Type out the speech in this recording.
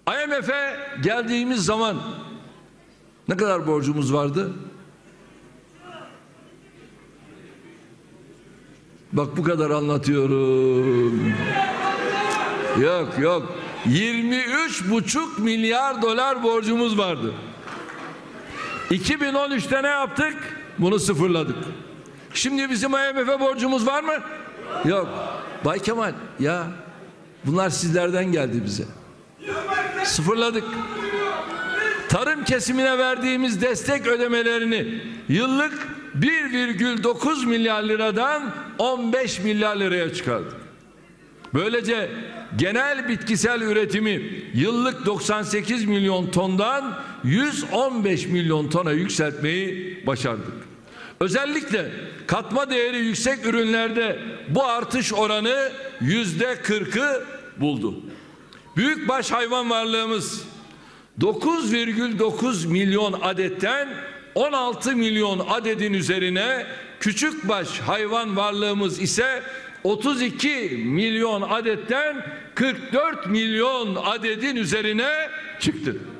IMF'e geldiğimiz zaman ne kadar borcumuz vardı? Bak bu kadar anlatıyorum. Yok. 23,5 milyar dolar borcumuz vardı. 2013'te ne yaptık? Bunu sıfırladık. Şimdi bizim IMF'e borcumuz var mı? Yok. Bay Kemal ya bunlar sizlerden geldi bize. Sıfırladık. Tarım kesimine verdiğimiz destek ödemelerini yıllık 1,9 milyar liradan 15 milyar liraya çıkardık. Böylece genel bitkisel üretimi yıllık 98 milyon tondan 115 milyon tona yükseltmeyi başardık. Özellikle katma değeri yüksek ürünlerde bu artış oranı %40'ı buldu. Büyükbaş hayvan varlığımız 9,9 milyon adetten 16 milyon adedin üzerine, küçükbaş hayvan varlığımız ise 32 milyon adetten 44 milyon adedin üzerine çıktı.